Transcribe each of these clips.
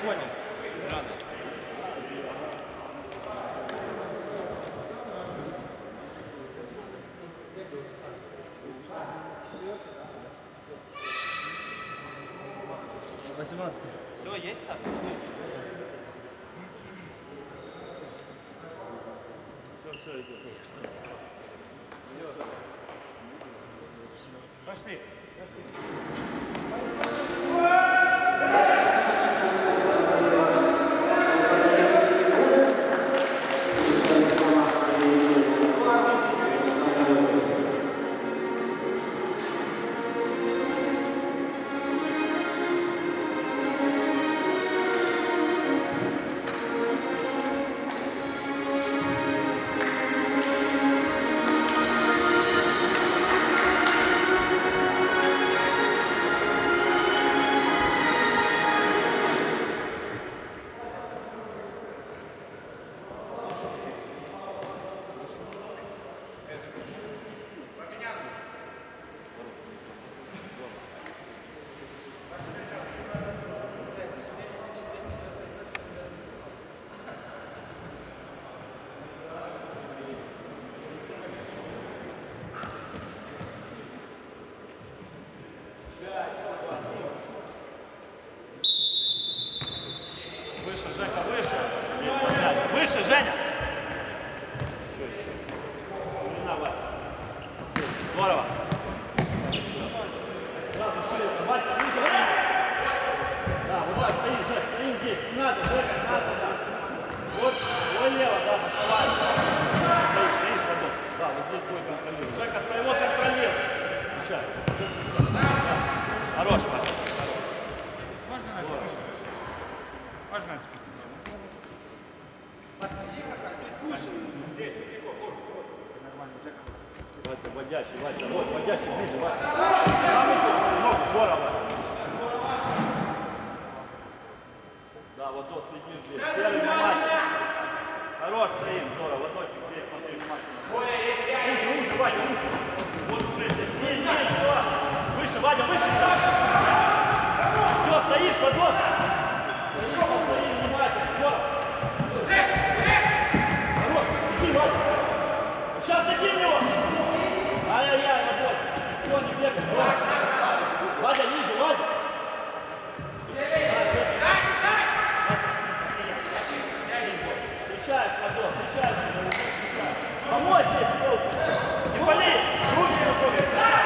Понял. Зеленый. Все, есть там? Все, идет. Пошли. Выше, Жека, выше. Выше, Женя. Здорово. Сразу шире. Вася, выше. Да, вот так, стоим, Жек, стоим здесь. Не надо, Жека, не надо, да. Вот, лево, да, оставайся. Стоишь, Вадос. Да, вот здесь твой контролирует. Жека, своего контролирует. Включай. Хорош, Вася. Можно здесь, нормально, Вася, водячий, Вася, вот, водячий, ближе, Вася. Ногу, здорово. Да, вот то следишь здесь. Серый, внимательно. Хорош, стоим, здорово. Вот досик здесь, смотри, внимательно. Выше, Вадя, выше. Вот уже здесь. Выше, Вадя, выше. Все, стоишь, Вадос. Стоим, внимательно, здорово. Хорош, иди, Вадя. Сейчас иди в него. Ай-яй-яй, Вадос. Все, не бегай, Вадя, ниже, Вадя. Встречаешь, Вадос, встречаешь уже. Помой здесь, полку. Не вали, руки рукой.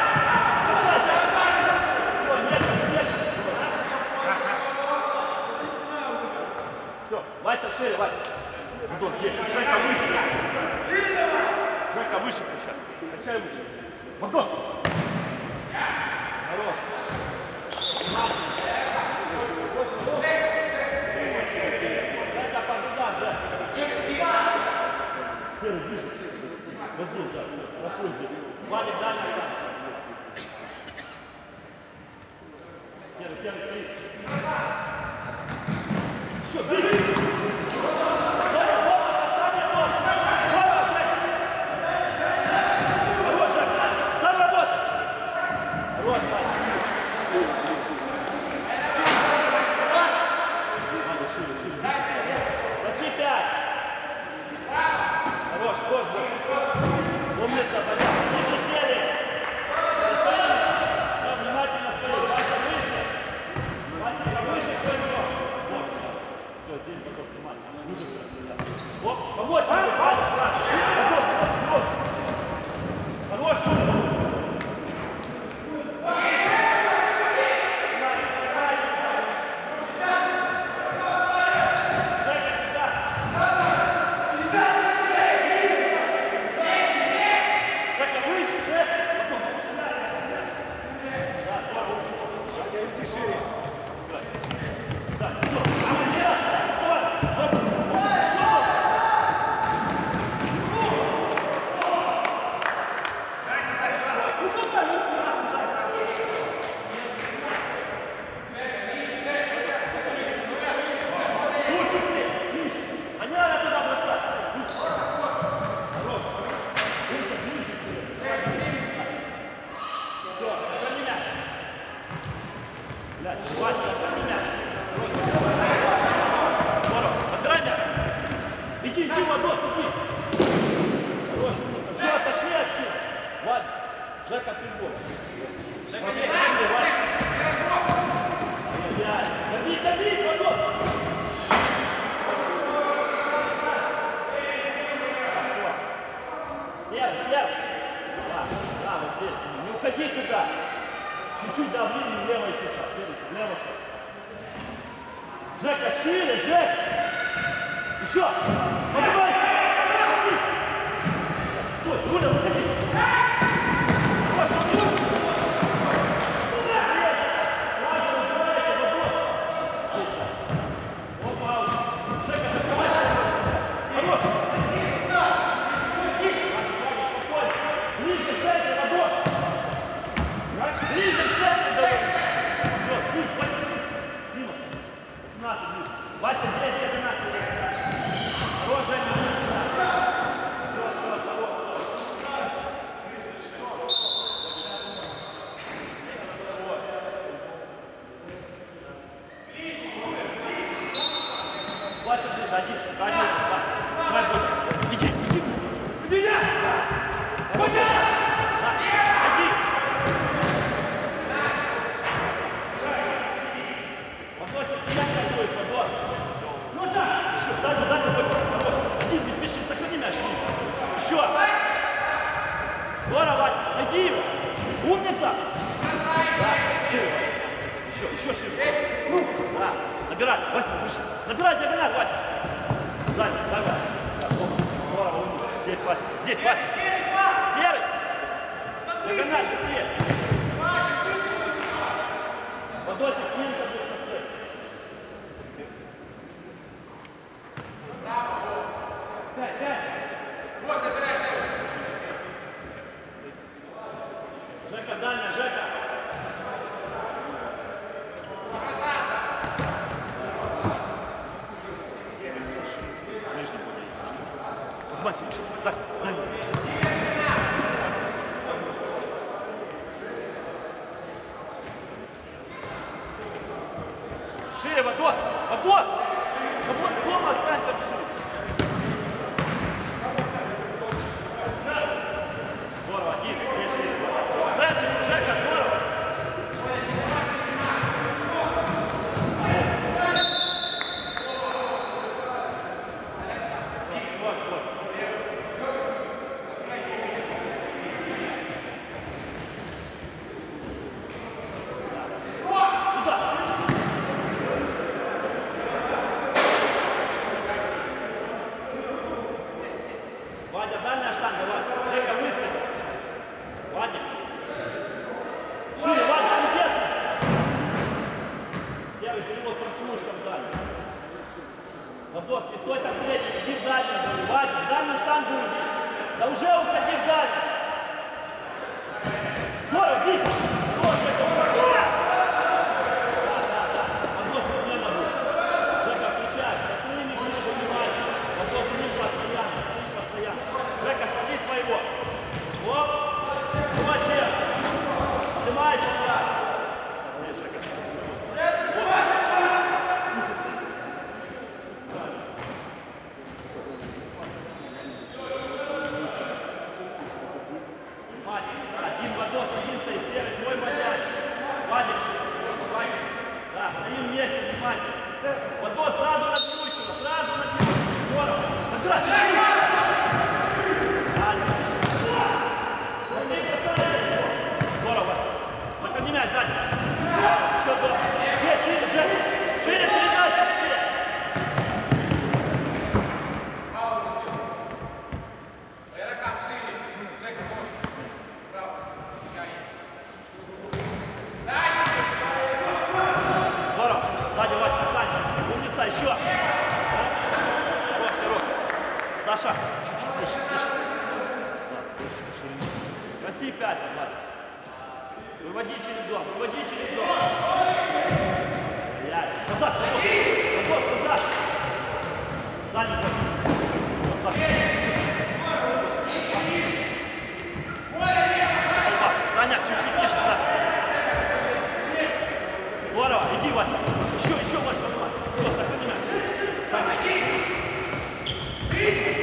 Все, Вася шире, Вася. Вадос, здесь, Жека выше. Шире давай. Жека выше качай. Качай выше. Вадос. Хорош. Серый, ближе. Вот здесь, да. Проходи здесь. Вадик, дальше. Серый, стоит. Все, бери. Умница, понятно. Ниже сели. Все, внимательно стоишь. Вася выше. Вася выше, кто его. Вот. Все, здесь потом снимать. Выжиться. Вот, помочь. Ваня, сразу. Хорош. иди, Владос, иди. Хорош, умница. Все, отошли отсюда. Ладно. Жека, ты гол. Жека, не добей, добей, Владос. Хорошо. Серый. Да, вот здесь. Не уходи туда. Чуть-чуть давление, влево еще шаг. Влево шаг. Жека, шире, Жека. Еще. Поднимайся. Садись. Стой, Юля, выходи. Хорошо, Юля. Опа. Жека, закрывайся. Хорош. Спокойно. Ближе к центру, Владос. Ближе к центру, давай. Все, спи, Вася, спи. 18 ближе. Вася, здесь 11. Хорош, Женя. Вася, ближе, один. Иди. Иди. Вася! Иди. Владосик, стоянка будет, Владос. Еще, дай, Владос. Иди, не спеши, сохрани мяч. Еще. Здорово, Владик, найди его. Умница. Да, шире. Еще шире. Ну, да. Набирай, Вася, выше. Набирай диагональ, Вася. Дай, Вася. Здорово, умница. Здесь, Вася. Серый. Диагональ, быстрее. Владосик, сменка будет быстрее. Вот, набирай, Жека. Жека, дальняя, Жека. Нижний будет. Вася, выше. Дай. Шире, Владос! Владос! Вот дома стань там шире. Здорово, один, две шире. Центр, Жека, здорово. Вадя, дальняя штанга, Вадя. Жека, выскочи. Вадя. Шире, Вадя, летит. Серый, ты его страхуешь там дальше. Владос, не стой там третий, иди в дальнюю, говорю. Вадя, в дальнюю штангу иди. Да уже уходи в дальнюю. Здорово, бей. Хорош, Жека, уходи. Да. Владос, смена будет. Жека, включаешься. С ними ближе внимание. Владос, с ним постоянно. Жека, смотри своего. Оп. Вот here. Поднимайся, да. Жека. Один Владос, один стоит, серый, твой Владяч. Владик. Да, стоим вместе, внимательно. Владос, сразу на бьющего, Здорово. Набирай. Здорово. Сохрани мяч сзади. Еще здорово. Здесь шире, Жека. Шире передача. Ракам шире. Жека, может. Право. Здорово. Сзади, Вася, Саня. Умница, еще. Хорош. Саша, чуть-чуть выше. Проси 5, Влад. Выводи через дом. Назад, назад. Дальний ход. Саня, чуть-чуть ниже, Саня. Здорово, иди, Вася. Еще, Вася, поднимай. Все, сохрани мяч. Саня.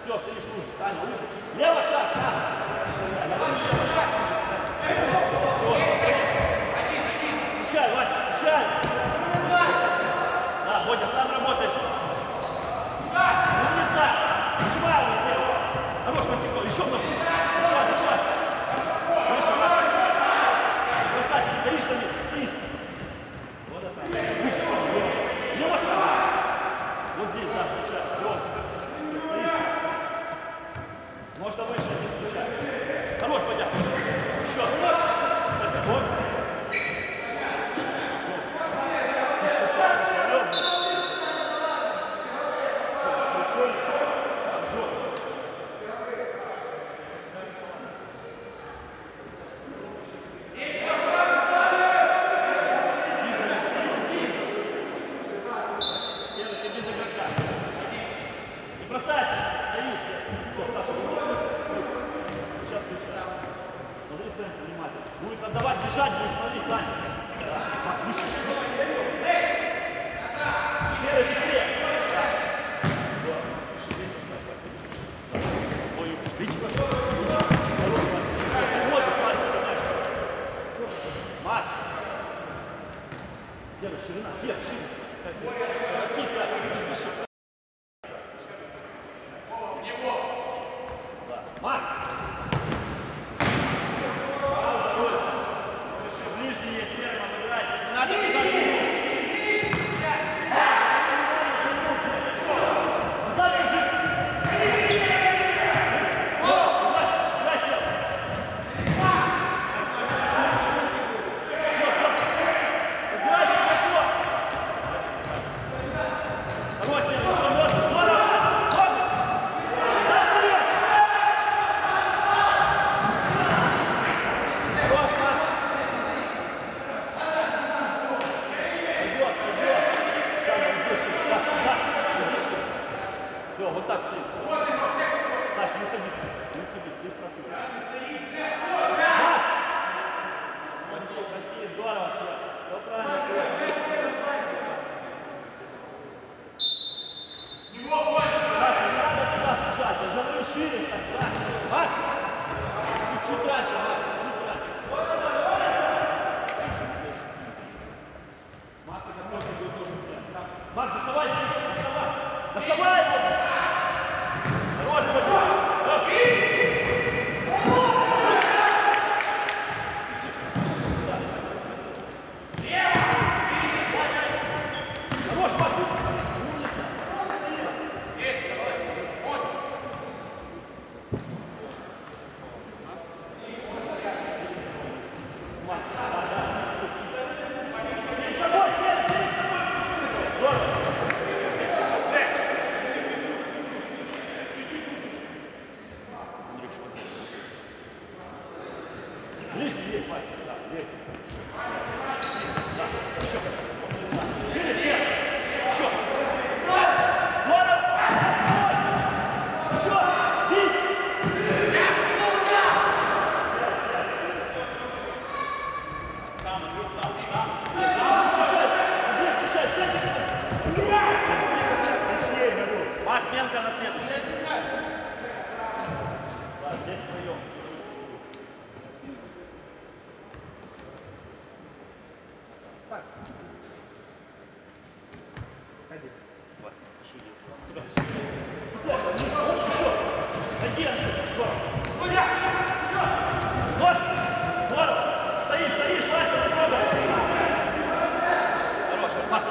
Все, стоишь уже, Саня, уже. Лево шаг, Саша. Лево шаг уже. Все. Включай, Вася, включай. Да, Бодя, сам работаешь. Умница. Нажимай уже. Хорош, Васико, еще можно. Давай. Выше, Вася. Красавчик, стоишь на них, стоишь. Вот это. Выше, лево шаг. Лево шаг. Вот здесь, да, включай. Вот, теперь стоишь. Можно выше, один включай. Хорош, Бодя. Еще, хорош. Вот. Еще так, еще лёгко. Будет отдавать, бежать будет, смотри, Саня. Макс, выше. Первый быстрее. Ой, личи. Макс. Серый, ширина, шире. Макс. Надо бежать. Назад бежи. Играй, Сев. Играй, легко. Хорош, Сев, еще можно. Здорово. Назад вперед. Хорош, Макс. Все, вот так стоишь. Саш, не уходи. Не уходи, ты страхуешь. Макс! Красиво, здорово, все правильно. Саша, не надо туда сажать, я же говорю шире так, Саша. Макс! Чуть-чуть раньше, Макс, чуть раньше. Макс, это можно будет тоже сделать. Макс, доставай! Доставай! Хорош, хорош, Макс! Есть, давай. Можно. Перед собой, Свет, перед собой! Здорово! Ближний есть, Вася, да, есть. Да, еще. Шире, Свет! Еще! Здорово! Еще! Бей! Там, Андрей, включай, центр! Макс, сменка на следующий. Да, здесь вдвоем. Так. Ходи. Вас не спеши, если вам. Еще. Ходи, Андрей. Ножки. Здорово. Стоишь, Вася, не трогай. Хорошо. Макс,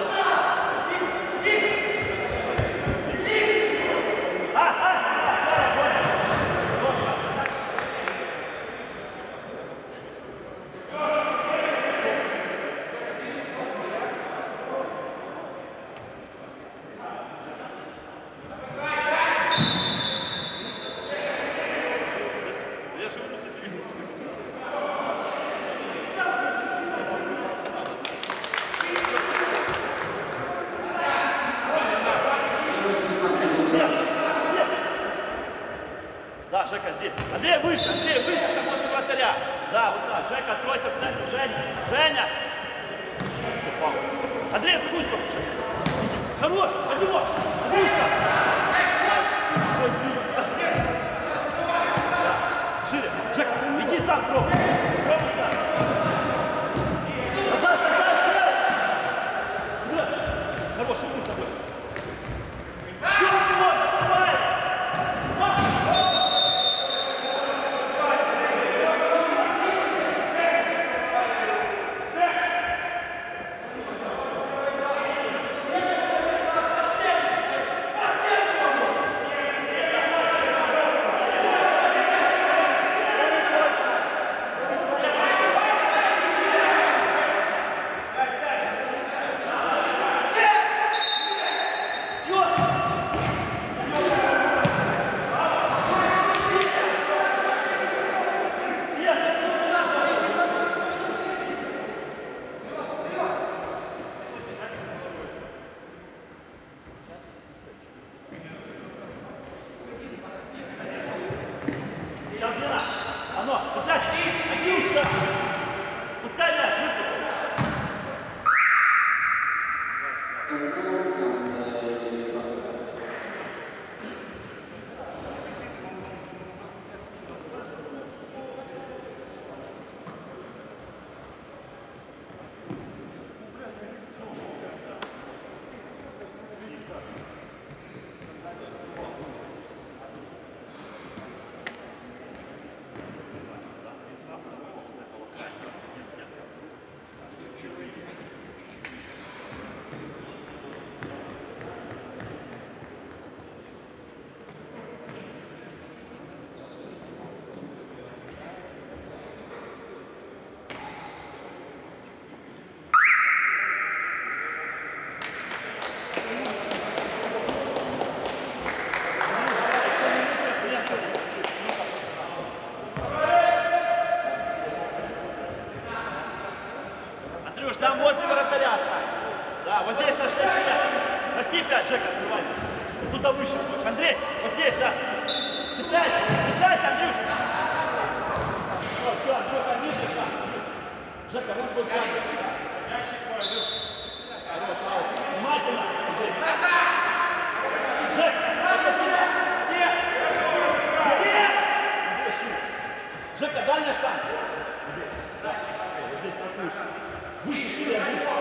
Да, Жека здесь. Андрей, выше, как возле вратаря. Да, вот так. Жека, откройся в центр. Женя. Андрей, в какую сторону? Хорош, под него. Андрюшка. Туда выше. Андрей, вот здесь, да. Цепляйся, Андрюша. Все, Андрюха, выше шаг. Жека, вон твой камень. Внимательно. Жека, Жека, дальняя штанга. Вот здесь такую. Выше шире, Андрюха.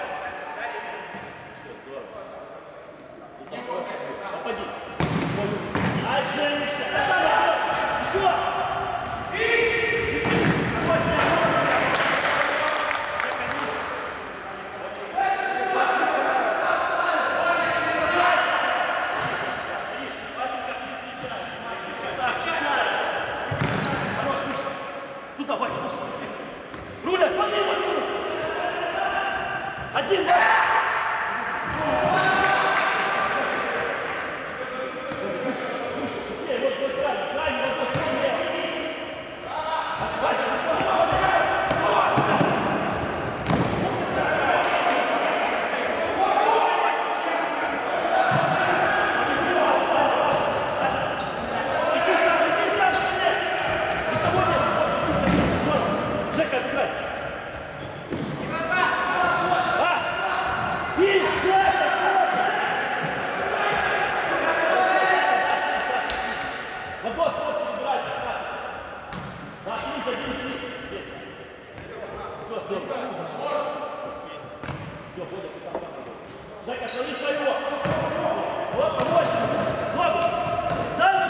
Попади. Ай, Женечка, еще! Туда, Вася, выше, быстрее. Руля, смотри, один, да? Жека, смотри своего! Вот, помочь! Ногу! Дальше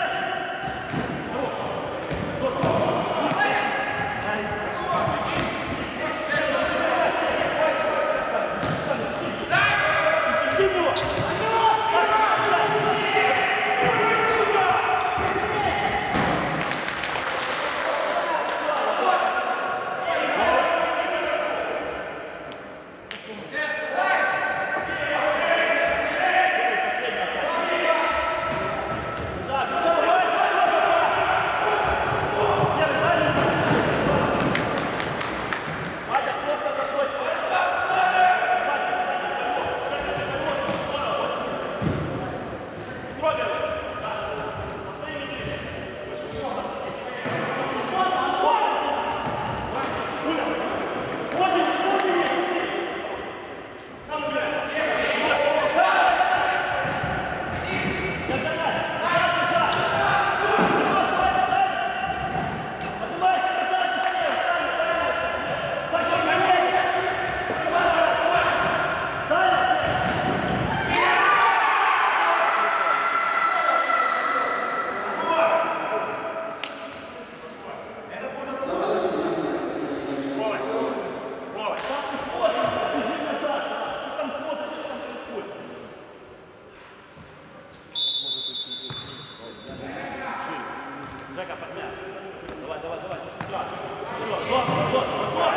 Жека, подмяй. Давай, давай, давай. Еще, вот.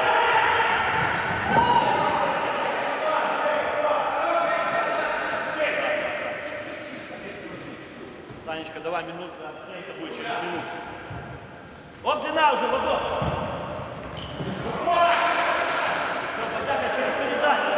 Санечка, давай минуту, это будет через минуту. Оп, длина уже, Владос. Все, подяка через передачу.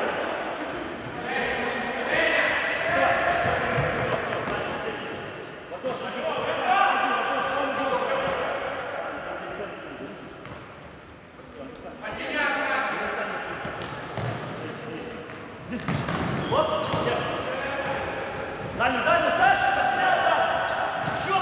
Здесь выше. Вот. Дальний, Саша. Еще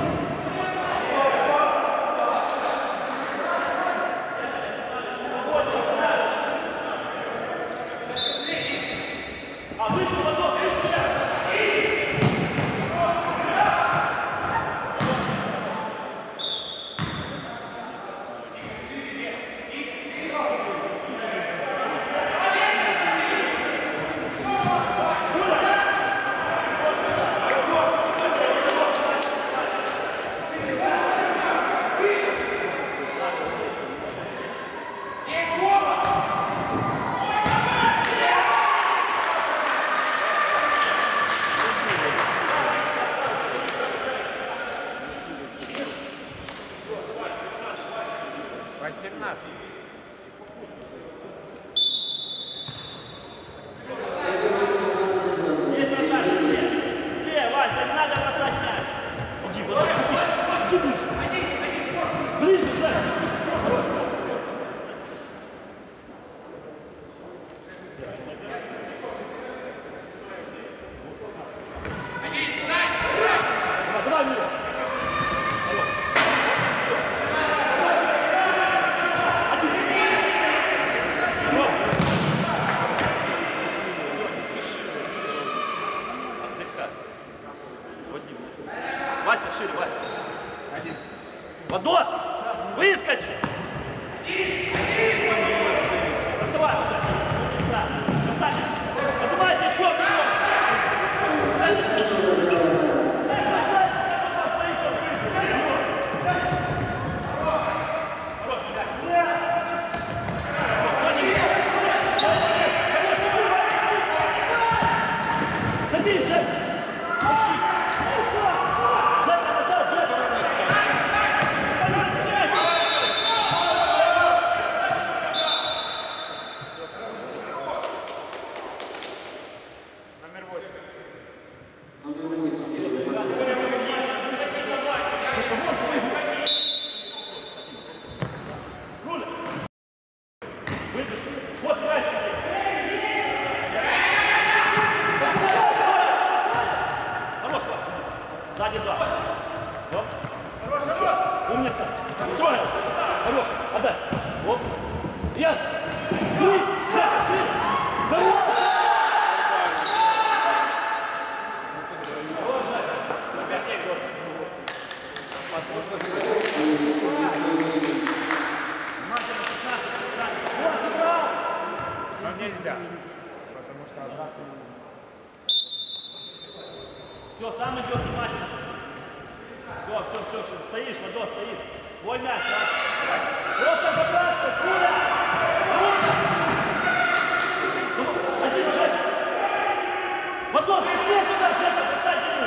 Вот. Выйдешь. Вот, край стоит. Хорош, Вася. Сзади два. Оп. Хорош. Умница. Трогай. Хорош. Отдай. Оп. Яс. Шире. Шире. Хорош. Но нельзя, потому что однако... Все, сам идет внимательно. Все, стоишь, Вадо, стоишь. Твой мяч, да? Просто забрасывай, Куля! Один, Жека! Вадо, быстрее туда, Жека, бросай ему!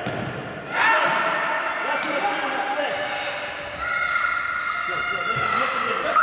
Я ж просил на 6. Все, нет времени.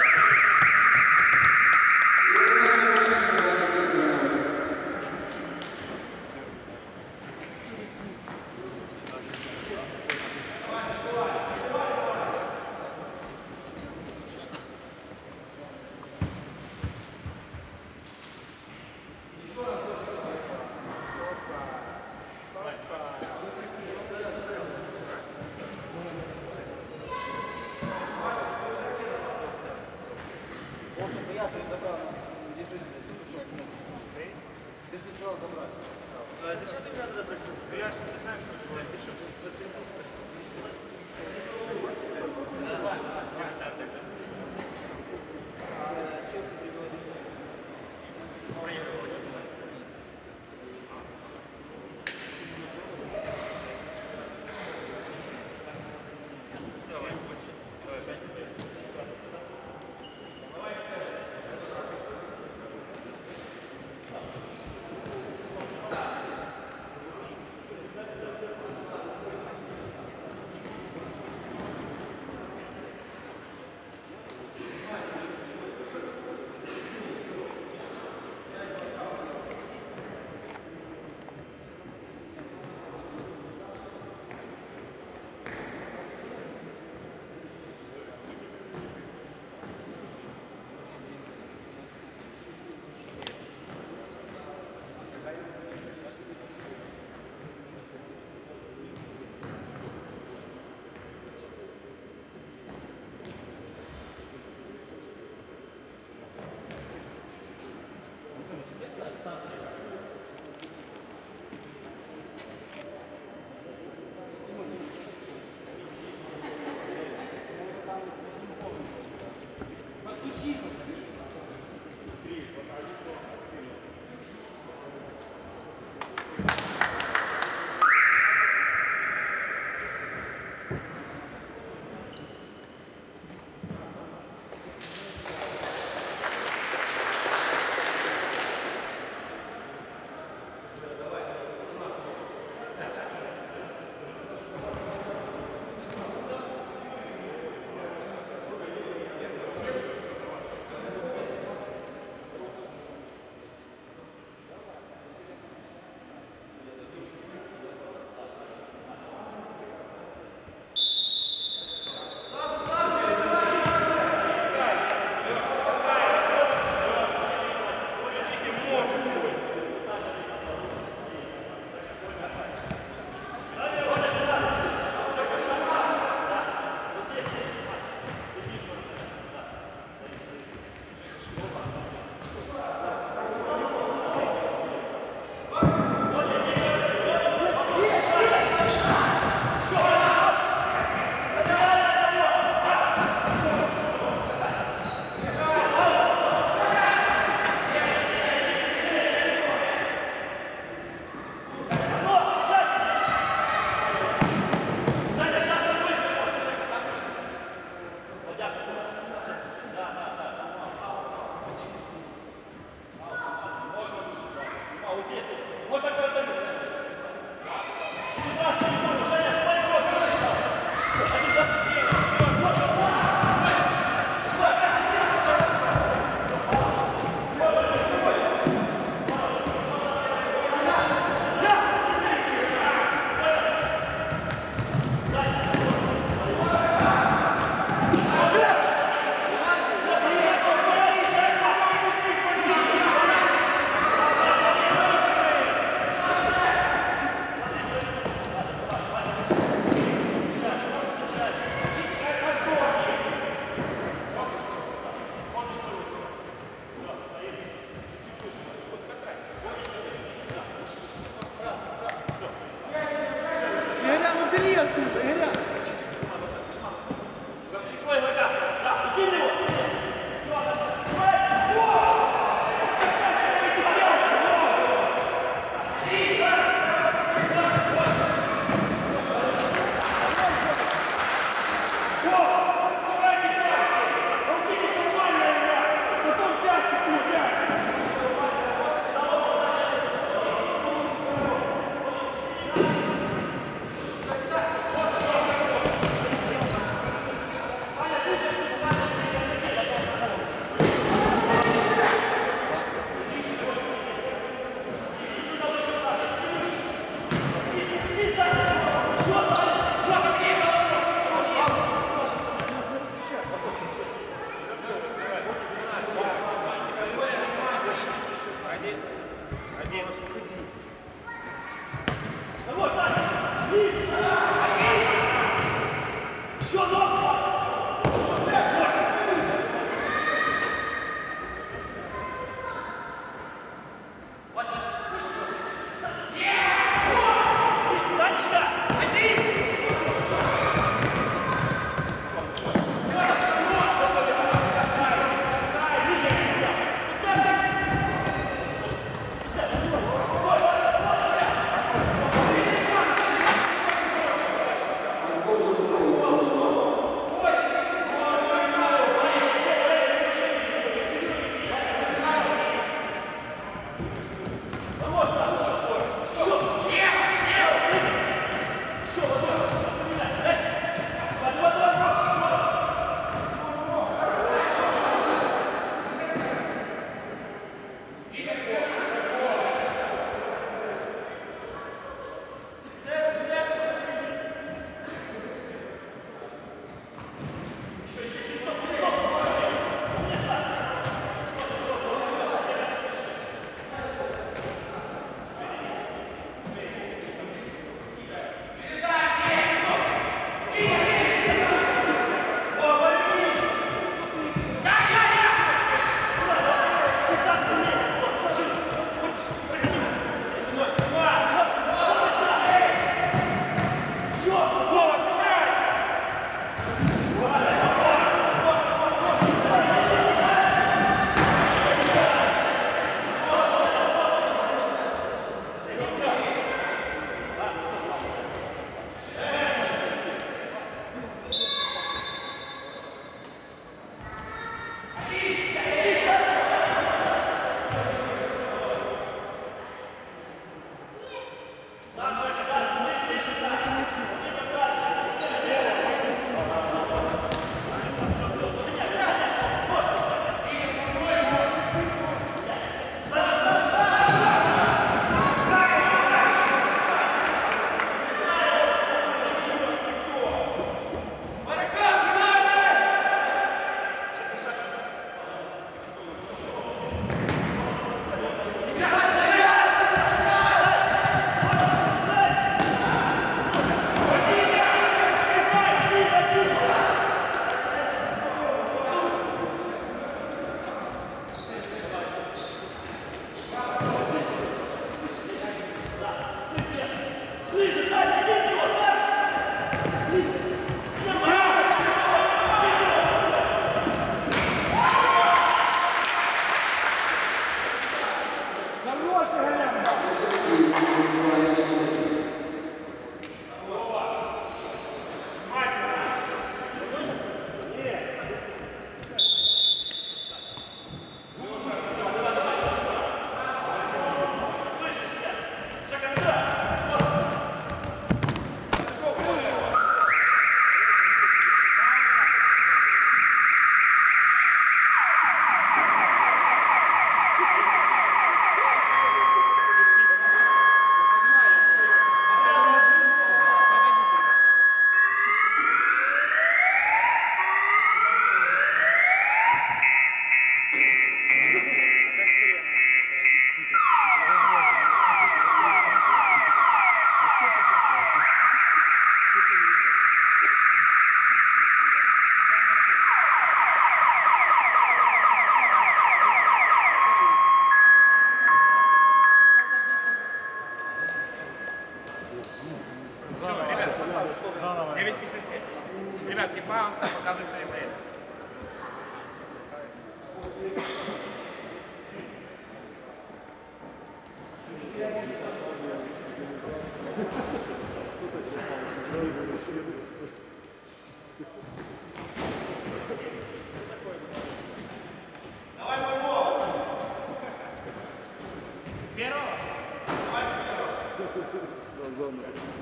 На зону.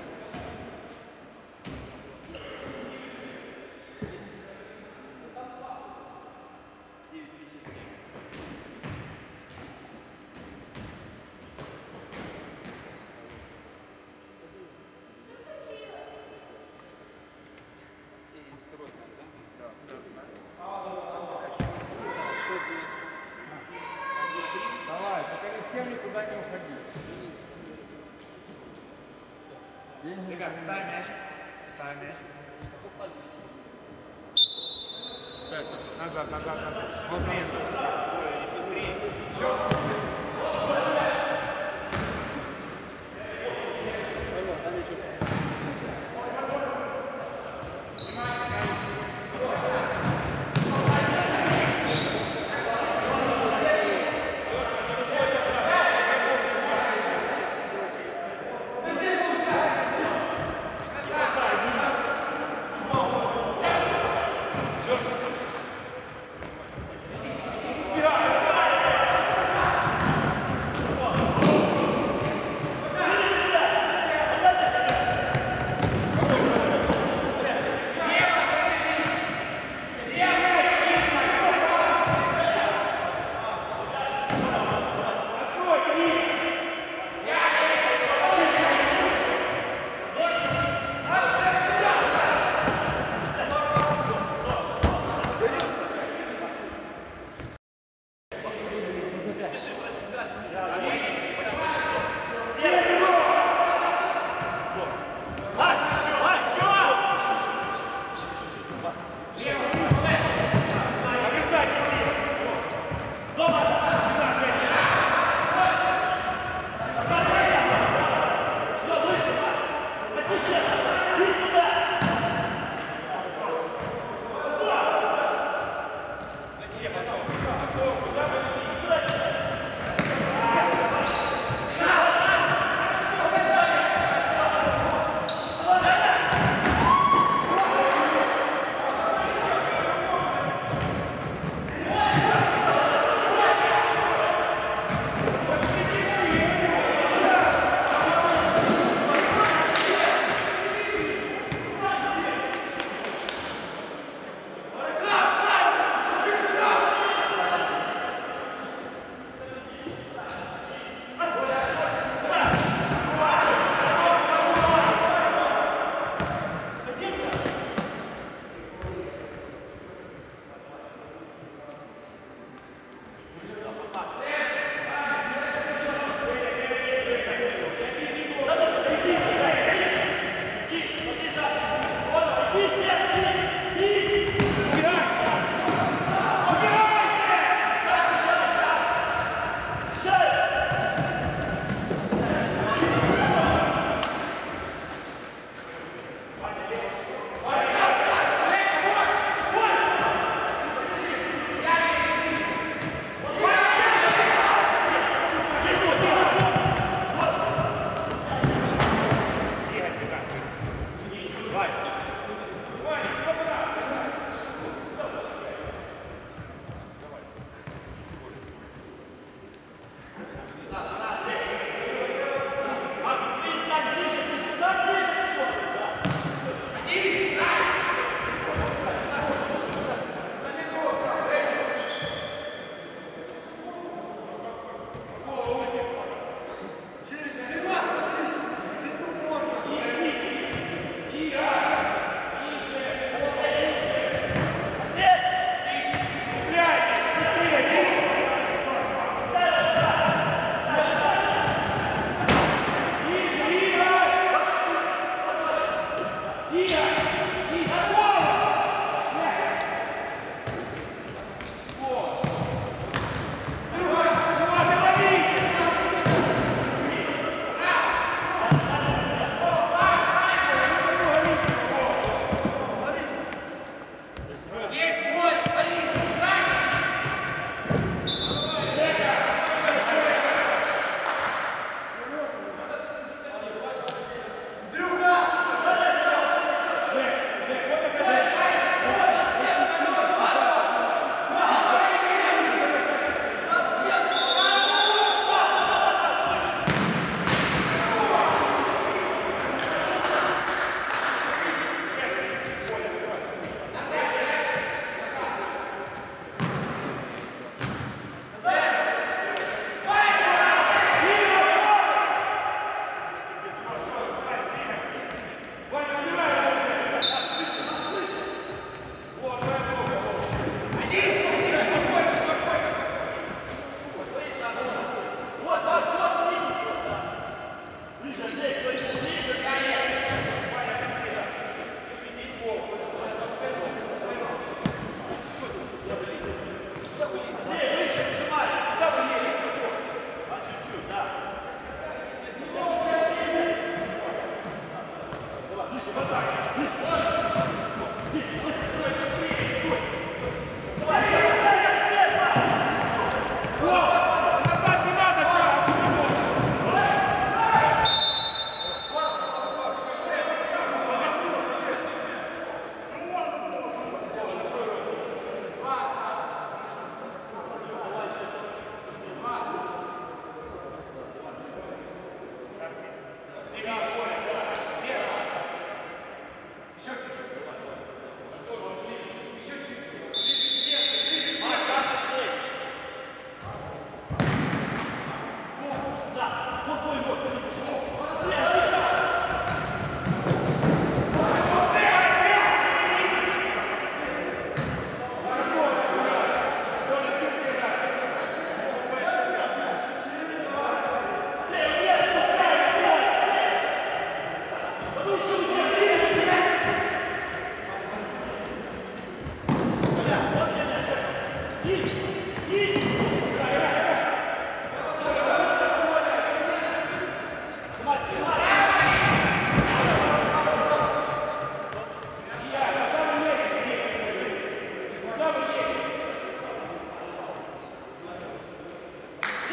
Давай, только ни с кем никуда не уходи. Ребят, ставь мяч. Ставь мяч. Назад, назад, назад. Быстрее. Быстрее. Еще.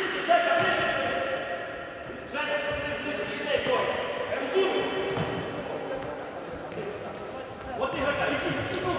Вот игрока, иди, ну!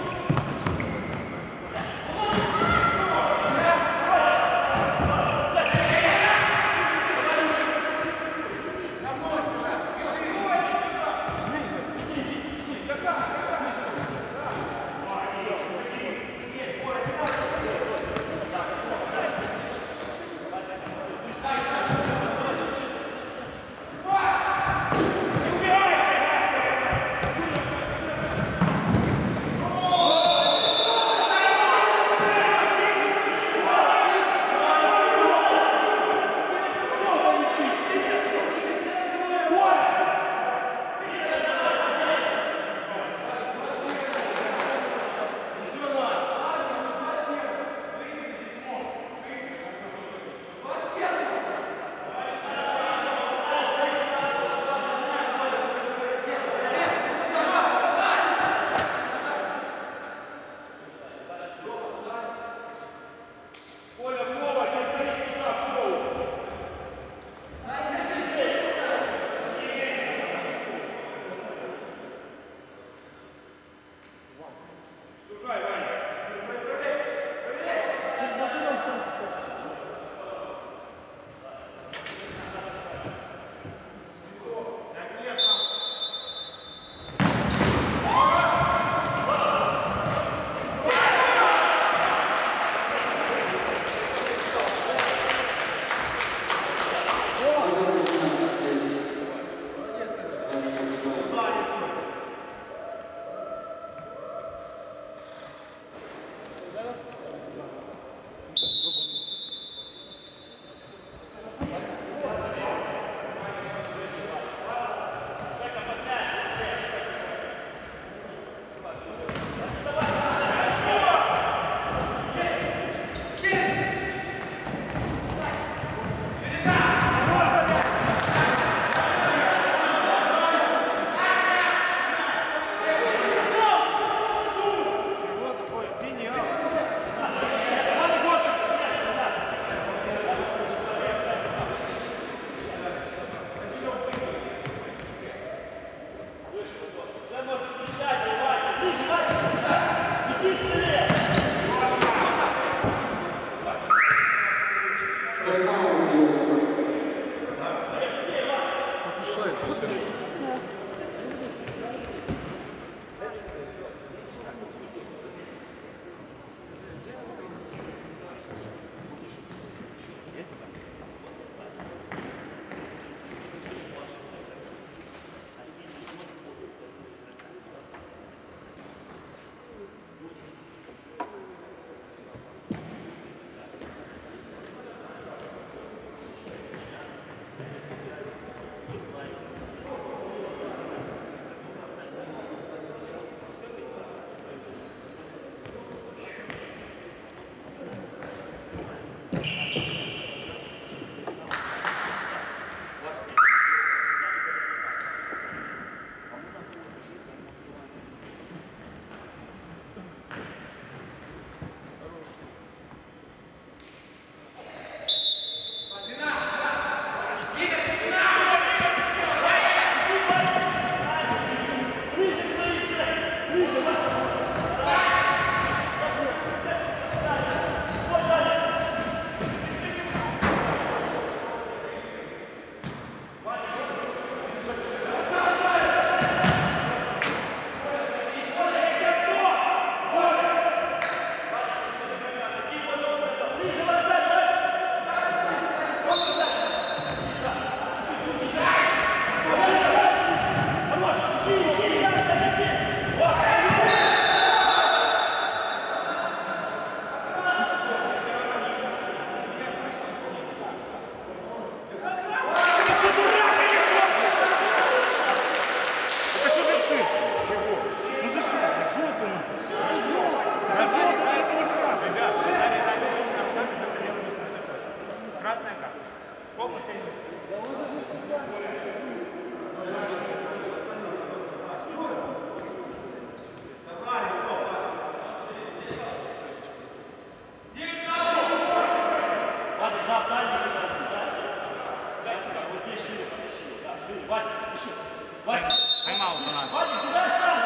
Еще. Вася. Тайм-аут у нас. Вадик, туда штанг.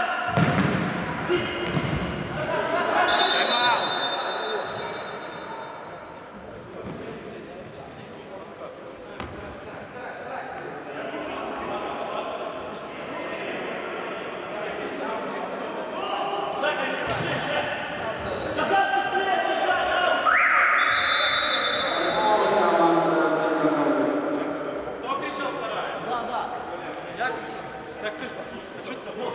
Тайм-аут. Жека, не спеши, Жека. Назад быстрее, бежать, аут. Кто кричал вторая? Да. Я кричал. Так, слышь, послушай, а что ты забыл?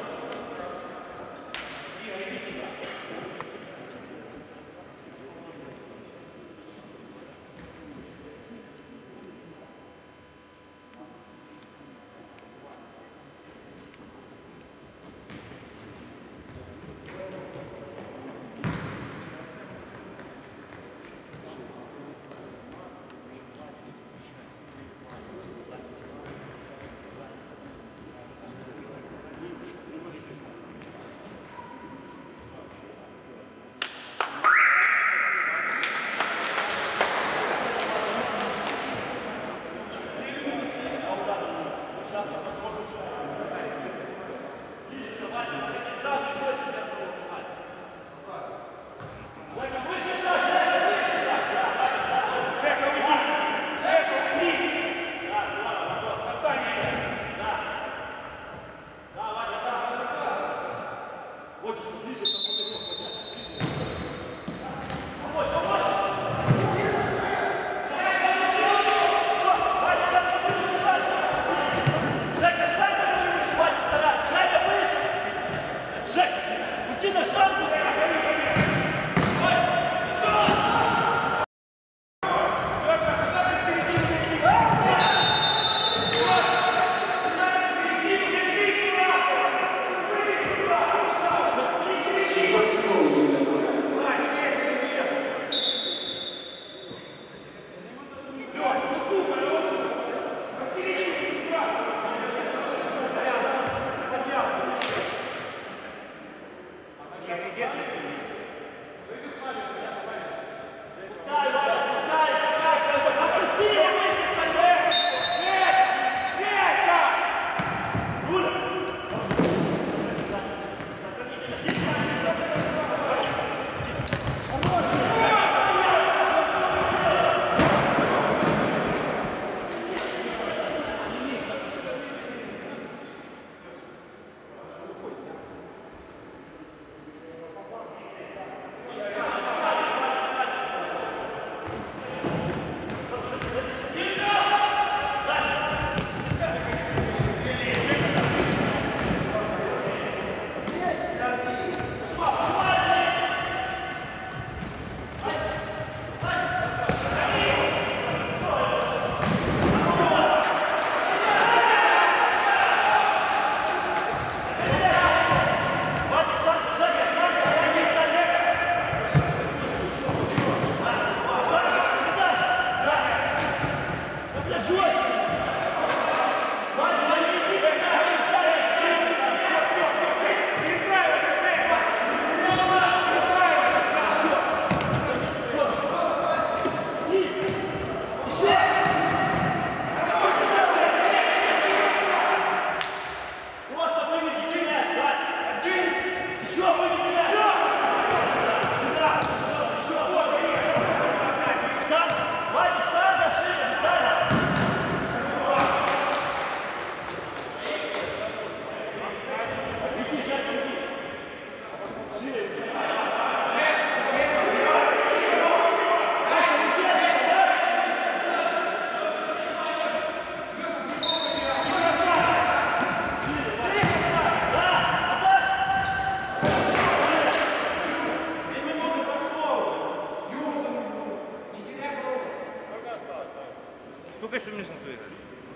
Сколько еще мне сейчас выиграть?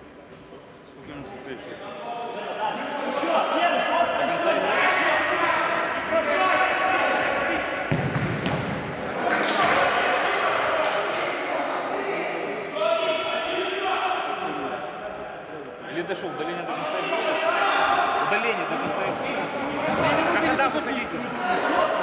Сколько мне сейчас выиграть? Или дошел удаление до конца игры? Удаление до конца игры. А когда выходить уже?